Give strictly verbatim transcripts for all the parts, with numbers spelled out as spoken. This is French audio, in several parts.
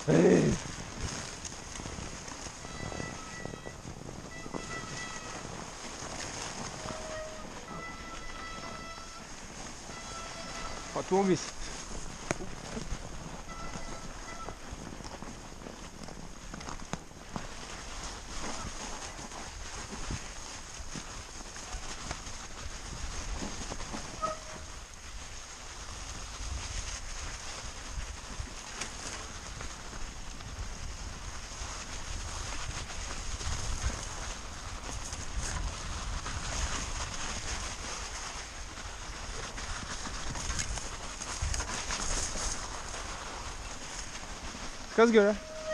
Hey. Oh, tout en glisse. Casse-gueule.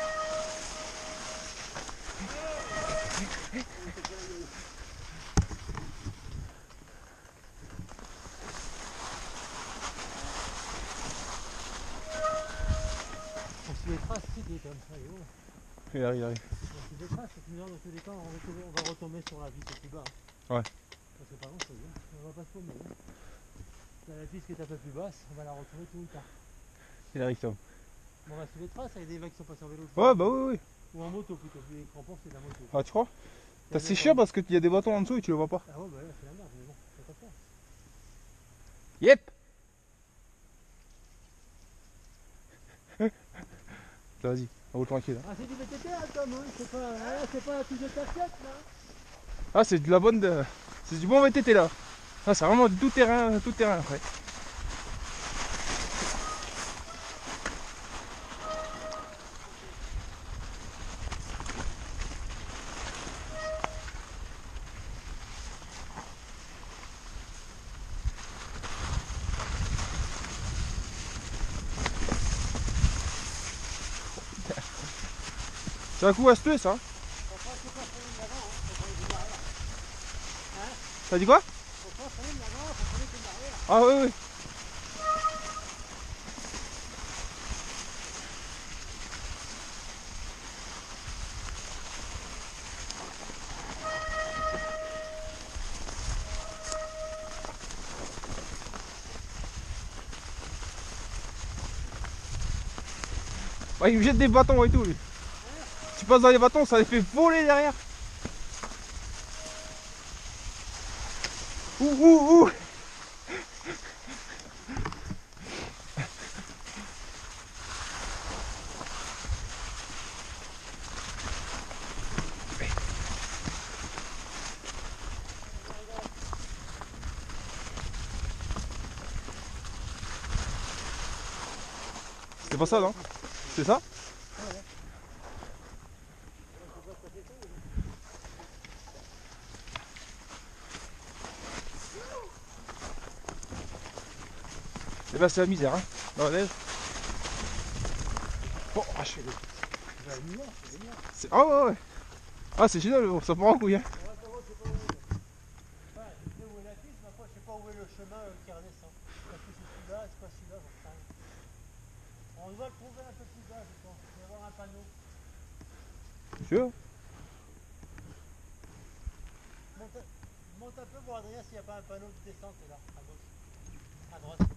On suit les traces, c'est des comme ça, et oh. Il arrive, il arrive. On suit les traces, et puis dans tous les cas, on va retomber, on va retomber sur la piste plus bas. Ouais. Ça c'est pas grand chose, hein. On va pas se paumer. Hein. Dans la piste qui est un peu plus basse, on va la retrouver tout le temps. Il arrive, Tom. Bon, on va suivre les traces avec des mecs qui sont passés en vélo. Ouais, bah oui, oui. Ou en moto plutôt, puis les crampons c'est de la moto. Ah, tu crois? C'est chiant parce qu'il y a des bâtons en dessous et tu le vois pas. Ah ouais, bah là c'est la merde, mais bon, c'est pas ça. Yep. Vas-y, roule tranquille. Ah, c'est du V T T, hein, Tom, hein. C'est pas, hein, c'est pas la touche de cassette là. Ah, c'est de la bonne. De... C'est du bon V T T là. Ah, c'est vraiment du tout terrain, tout terrain après. C'est un coup astuce ça. T'as dit quoi? Ah oui oui. Ah, il me jette des bâtons et tout lui. Tu passes dans les bâtons, ça les fait voler derrière. Ouh ouh ouh. C'est pas ça non? C'est ça? Et bah c'est la misère hein, dans la neige. Bon, ah, je... Ah ouais ouais. Ah c'est génial, ça part en couille hein. Je sais pas où est le chemin qui redescend. Est-ce que c'est celui-là, est-ce que c'est celui-là, j'en sais rien. On doit le trouver un peu plus bas, je pense. Il va y avoir un panneau. Sûr? Monte, monte un peu pour Adrien s'il n'y a pas un panneau de descente là, à gauche. À droite.